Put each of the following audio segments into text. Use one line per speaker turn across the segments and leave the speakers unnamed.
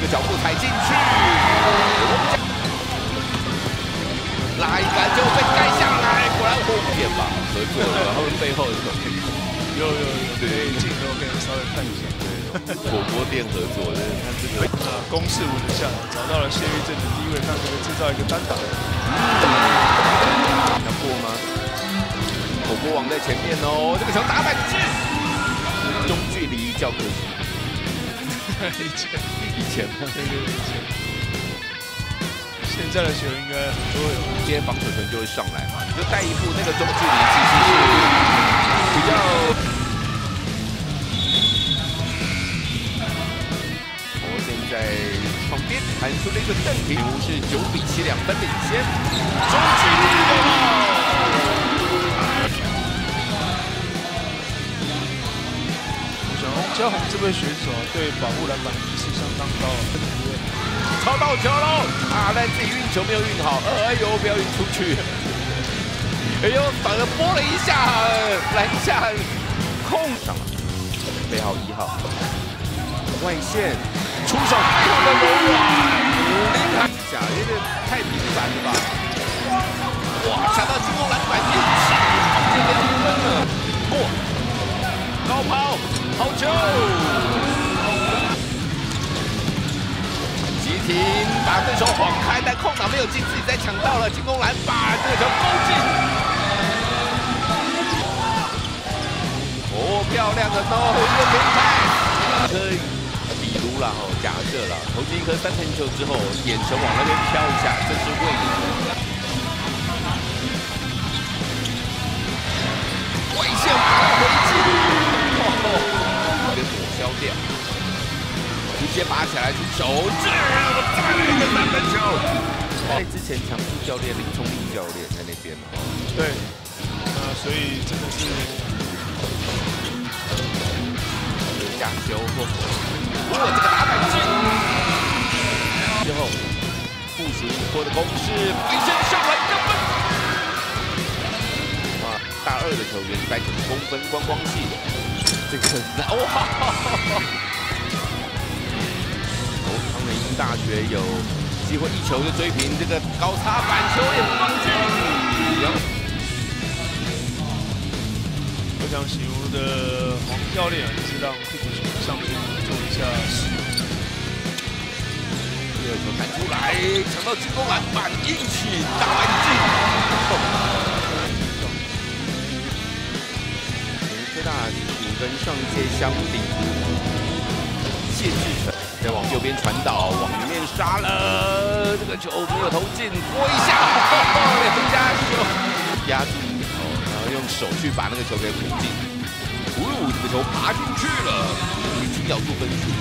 脚步踩进去，拉一杆就被盖下来，果然火点吧，合作了，然后背后有种
有，对，镜头可以稍微看一下。
火锅店合作的，他这个
攻势稳得下来，找到了谢玉正的低位，看可不可以制造一个单打。
要过吗？火锅王在前面哦，这个球打板进，中距离较可惜。以前，
对，以前。现在的球应该很多有，
今天防守权就会上来嘛，你就带一步，那个中距离其实是比较。 在旁边弹出了一个正题，是9比7，2分领先。中距离的
我想翁佳宏这位选手对保护篮板意识相当高，
抄到球喽！啊，但自己运球没有运好，哎呦，不要运出去！哎呦，反而拨了一下，篮下空上了，背号1号，外线。 出手非常的柔软，厉害！假有点太频繁了吧？哇，抢到进攻篮板运气，这个低分了，过，高抛，好球！急停，把对手晃开，但空档没有进，自己再抢到了进攻篮板，这个球勾进。哦，漂亮的 no， 一个平拍，可以。 比如啦，假设啦，投进一颗3分球之后，眼神往那边飘一下，这是为你外线把它回击，给抹消掉，直接拔起来出手，再来一个3分球。在之前强势教练林聪明教练在那边哦，
对，所以真的是
加修或。 哇，这个打板进之后，部署一波的攻势，飞身上篮得分。啊，大2的球员190公分观光系，这个哇！康乃馨大学有机会一球就追平这个高差板球也放进。
我想形容的黄教练也是让替补球员上去。 做一下试，
第2球弹出来，抢到进攻篮板，硬起打完进。科大替补跟上一届相比，谢志成再往右边传导，往里面杀了，这个球没有投进，拨一下，2家球压住然后用手去把那个球给补进。 这个球爬进去了，已经咬住分数。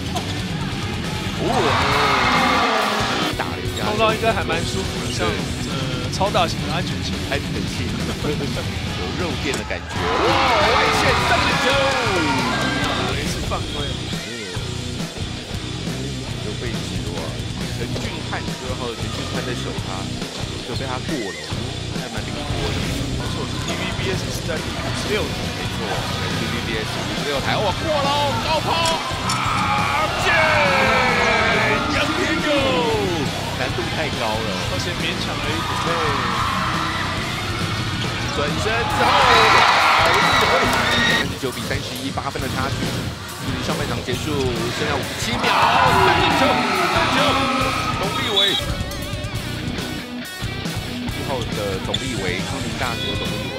打了一下，
碰到应该还蛮舒服的，像超大型的安全器，
有肉垫的感觉。哇，外线3分球，
没事犯规。
就被指哇，陈俊翰2号陈俊翰在守他，就被他过了，还蛮灵活的。
没错，是 TVBS 是在第56台。
TVBS 56台，哇，过喽，高抛，进，杨天佑，难度太高了，
而且勉强了一点。
对，转身之后，9比31，8分的差距，距离上半场结束剩下57秒，3分球，董立伟，1号的董立伟，康宁大学董立伟。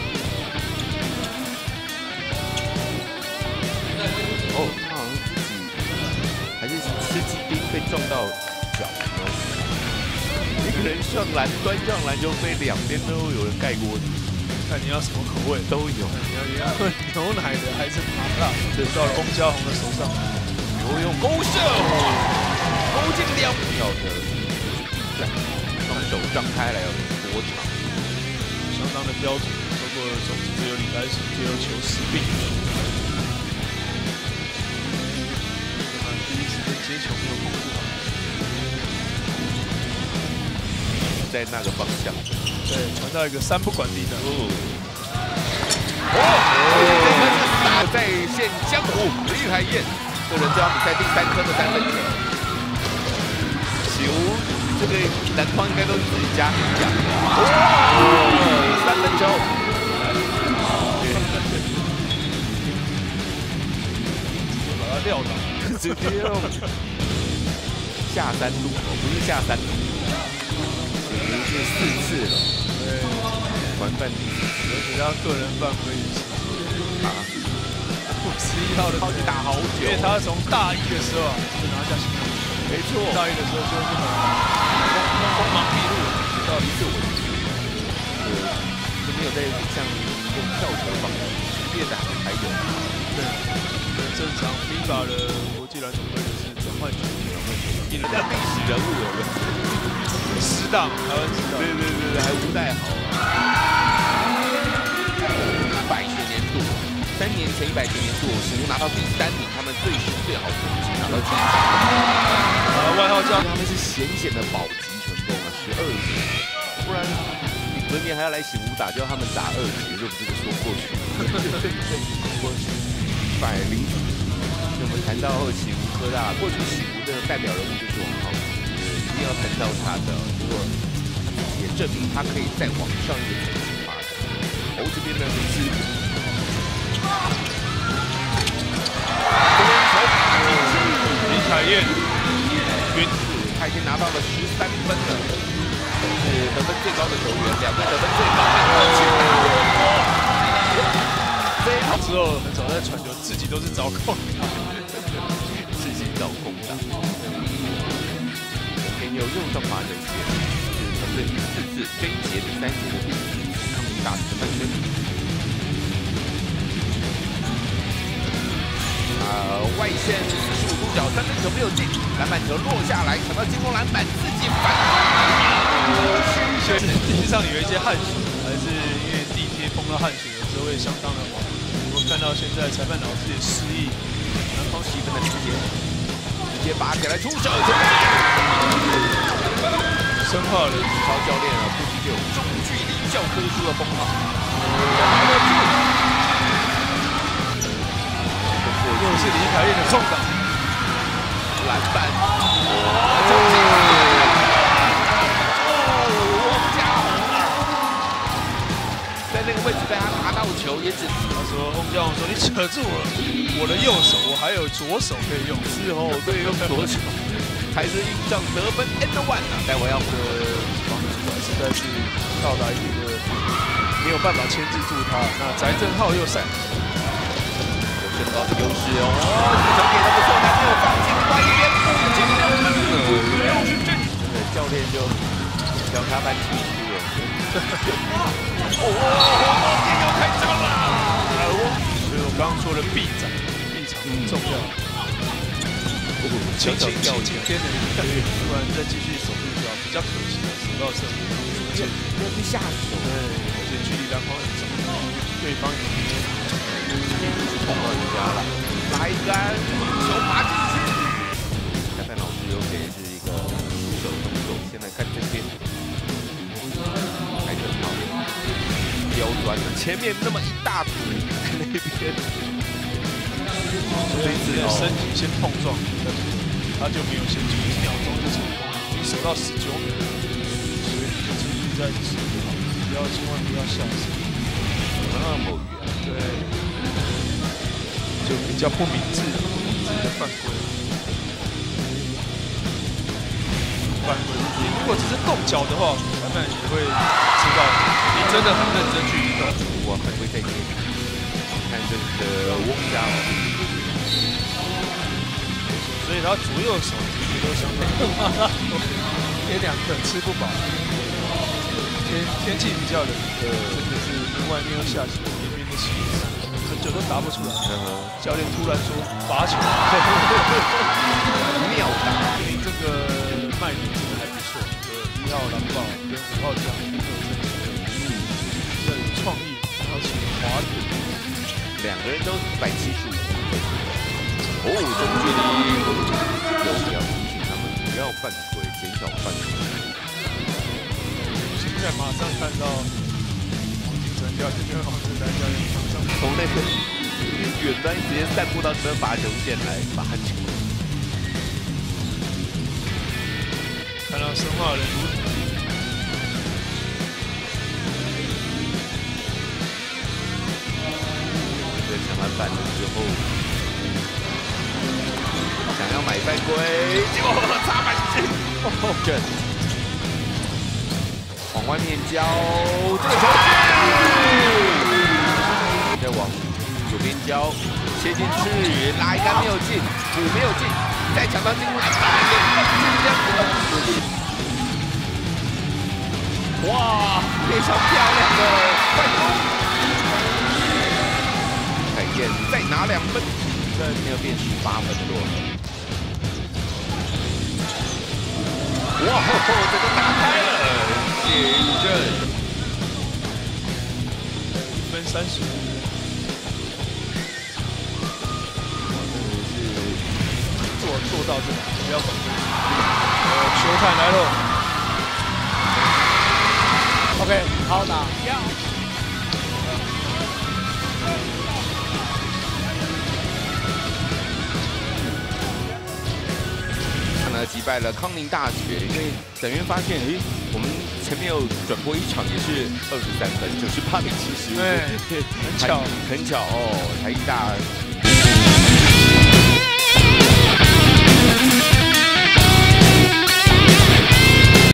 哦，他好像自己还是吃鸡丁被撞到脚，一个人上篮端上篮就被2边都有人盖锅子，
看你要什么口味
都有，
你要牛奶的还是麻辣？对，到了翁佳宏的手上，
游泳勾射，勾进2秒的地战，双手张开来要多长，
相当的标准。不过总之只有李来石最后球失并。 接球没有控制好，
在那个方向，
对，传到一个3不管地带。
打在线江湖，李海燕，个人这场比赛第3颗的3分球。 喜屋这个篮筐应该都是自己家里养的。三分球，
把他撂倒，
直接下三路哦，不是下三路，已经是4次了。
对，
完犯第4次，
而且他个人犯规也是
啊
，51号的
超级打好久，
因为他从大一的时候啊就拿下新人，
没错，
大一的时候就是很锋芒毕露，
到底是我就没有在像用跳球方式练的还有，
对，正常 FIBA 的国际篮总会就是转换球，
人家历史人物有了
10档，台湾10档，
对，还吴代豪100学年度，3年前100学年度，史无拿到第3名，他们最选最好成绩拿到第1。
外号叫
他们是险险的保级成功啊，12局，不然你隔年还要来喜无打，就要他们打2局，就这个说过去，过去100零。我们谈到喜无科大，过去喜无的代表人物就是王浩宇，一定要谈到他的，不过他自己也证明他可以再往上一个层次发展。这边呢是
李凯燕，
他已经拿到了13分了，是得分最高的球员，2个得分最高的
之后很少在传球，自己都是找空，
自己找空档。有用上罚球线，是团队第4次，这一节的3节的第4次抗击大师的翻身。外线45度角3分球没有进，篮板球落下来，抢到进攻篮板，自己反
所以地上有一些汗水，还是因为地贴碰到汗水，有时候会相当的滑。我们看到现在裁判老师也示意，
南方7分的领先，直接拔起来出手，
深化了
曹教练啊，不仅有中距离教科书的封号，
又是李凯燕的空档，
篮板，王家宏在那个位置被他拿到球，也只
他说翁家宏说你扯住我的右手，我还有左手可以用，
是哦，对，用左手。还是印上得分 and one 啊！待会要的防守
实在是到达一个没有办法牵制住他。那翟正浩又赛，
有身高的优势哦，这个球给他不错，但没有放进另外一边，不进2分，真的教练就叫他搬出去了。火锅店又开张了！
所以我刚刚说的臂展很重要。轻轻天的一个，不然再继续守住脚比较可惜，守到胜负。
要去下手，
对，而且距离篮筐很近，对方也
碰到人家了，来一杆，球拔进去。裁判老师有给是一个出手动作，先来看这边，还很好，刁钻的，前面那么一大堆那边。
这次身体先碰撞，他就没有先出1秒钟就成功，你守到19秒，所以就继续在守，千万不要下手，
那么远，
对，就比较不明智的犯规。你如果只是动脚的话，裁判也会知道你真的很认真去运动。
我还会再见。看这个翁家宏。
所以他左右手其实都相当因为2个吃不饱，天气比较冷，真的是门外面要下起绵绵的细雨，很久都打不出来。教练突然说罚球，
妙打，
这个卖点真的还不错。1号蓝豹跟5号江都有这比较有创意，而且滑点
，2个人都175公分。中距离有要提醒他们不要犯规，减少犯规。
现在马上看到王景成教练跟王志丹教练场上
从那个远端直接散步到这边罚球线来罚球。
生化人如你。
对，抢篮板的时候，想要买犯规，结果插板进，哦，正往外面交，这个球进，再往左边交，切进去，拉一杆没有进，补没有进，再抢到进攻，哇，非常漂亮的快攻！凯燕再拿2分，没有变18分的落后。哇，这个打开了，谢玉正
1分35。做到这个，不要管。球探来了。
OK， 好打。
击败了康宁大学，因为等于发现，我们前面有转播一场也是23分，98比70，
对，很巧，
很巧哦，台艺大